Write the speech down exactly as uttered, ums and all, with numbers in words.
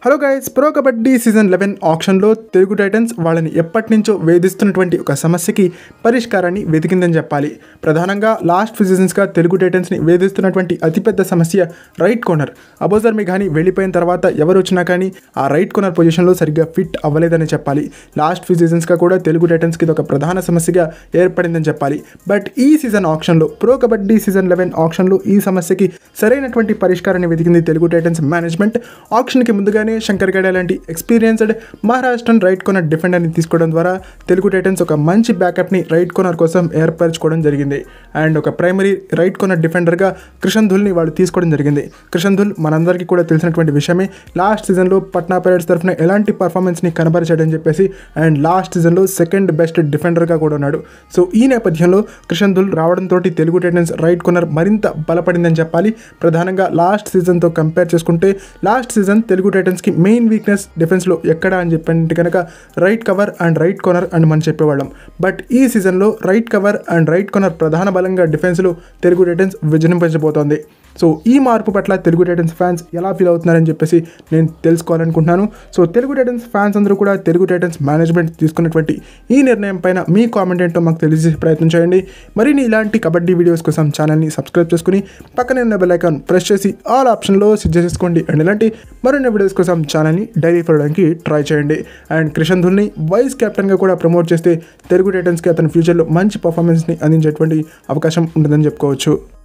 Hello guys, pro kabaddi season eleven ఆక్షన్లో Telugu Titans వాళ్ళని ఎప్పటి నుంచో వేధిస్తున్నటువంటి ఒక సమస్యకి పరిష్కారాన్ని వెతికిందని చెప్పాలి. ప్రధానంగా లాస్ట్ ఫ్యూ సీజన్స్గా తెలుగు టైటన్స్ని వేధిస్తున్నటువంటి అతిపెద్ద సమస్య రైట్ కార్నర్. అబోజర్ మీ కానీ వెళ్ళిపోయిన తర్వాత ఎవరు వచ్చినా కానీ ఆ రైట్ కార్నర్ పొజిషన్లో సరిగ్గా ఫిట్ అవ్వలేదని చెప్పాలి. లాస్ట్ ఫ్యూ సీజన్స్గా కూడా తెలుగు టైటన్స్కి ఇది ఒక ప్రధాన సమస్యగా ఏర్పడిందని చెప్పాలి. బట్ ఈ సీజన్ ఆక్షన్లో, ప్రో కబడ్డీ సీజన్ లెవెన్ ఆక్షన్లో ఈ సమస్యకి సరైనటువంటి పరిష్కారాన్ని వెతికింది తెలుగు టైటన్స్ మేనేజ్మెంట్. ఆక్షన్కి ముందుగానే శంకర్ గడే లాంటి ఎక్స్పీరియన్స్డ్ మహారాష్ట్రన్ రైట్ కార్నర్ డిఫెండర్ని తీసుకోవడం ద్వారా తెలుగు టైటన్స్ ఒక మంచి బ్యాకప్ని రైట్ కార్నర్ కోసం ఏర్పరచుకోవడం జరిగింది. అండ్ ఒక ప్రైమరీ రైట్ కార్నర్ డిఫెండర్గా కృషన్ ధుల్ని వాళ్ళు తీసుకోవడం జరిగింది. కృషన్ ధుల్ మనందరికీ కూడా తెలిసినటువంటి విషయమే. లాస్ట్ సీజన్లో పట్నా పైరేట్స్ తరఫున ఎలాంటి పర్ఫార్మెన్స్ని కనబరిచాడని చెప్పేసి అండ్ లాస్ట్ సీజన్లో సెకండ్ బెస్ట్ డిఫెండర్గా కూడా ఉన్నాడు. సో ఈ నేపథ్యంలో కృషన్ ధుల్ రావడంతో తెలుగు టైటన్స్ రైట్ కార్నర్ మరింత బలపడిందని చెప్పాలి. ప్రధానంగా లాస్ట్ సీజన్తో కంపేర్ చేసుకుంటే లాస్ట్ సీజన్ తెలుగు టైటన్స్కి మెయిన్ వీక్నెస్ డిఫెన్స్లో ఎక్కడ అని చెప్పంటే కనుక right cover and right corner అని మనం చెప్పేవాళ్ళం. బట్ ఈ సీజన్లో right cover and right corner ప్రధాన బలంగా డిఫెన్స్లో తెలుగు టైటన్స్ విజృంభించబోతోంది. సో ఈ మార్పు పట్ల తెలుగు టైటన్స్ ఫ్యాన్స్ ఎలా ఫీల్ అవుతున్నారని చెప్పేసి నేను తెలుసుకోవాలనుకుంటున్నాను. సో తెలుగు టైటన్స్ ఫ్యాన్స్ అందరూ కూడా తెలుగు టైటన్స్ మేనేజ్మెంట్ తీసుకున్నటువంటి ఈ నిర్ణయం పైన మీ కామెంట్ ఏంటో మాకు తెలిసే ప్రయత్నం చేయండి. మరిన్ని ఇలాంటి కబడ్డీ వీడియోస్ కోసం ఛానల్ని సబ్స్క్రైబ్ చేసుకుని పక్కనే ఉన్న బెల్ ఐకాన్ ప్రెస్ చేసి ఆల్ ఆప్షన్లో సెట్ చేసుకోండి. అండ్ ఇలాంటి మరిన్ని వీడియోస్ కోసం ఛానల్ని డైలీ ఫాలోడానికి ట్రై చేయండి. అండ్ కృషన్ ధుల్ని వైస్ కెప్టెన్గా కూడా ప్రమోట్ చేస్తే తెలుగు టైటన్స్కి అతని ఫ్యూచర్లో మంచి పర్ఫార్మెన్స్ని అందించేటువంటి అవకాశం ఉంటుందని చెప్పుకోవచ్చు.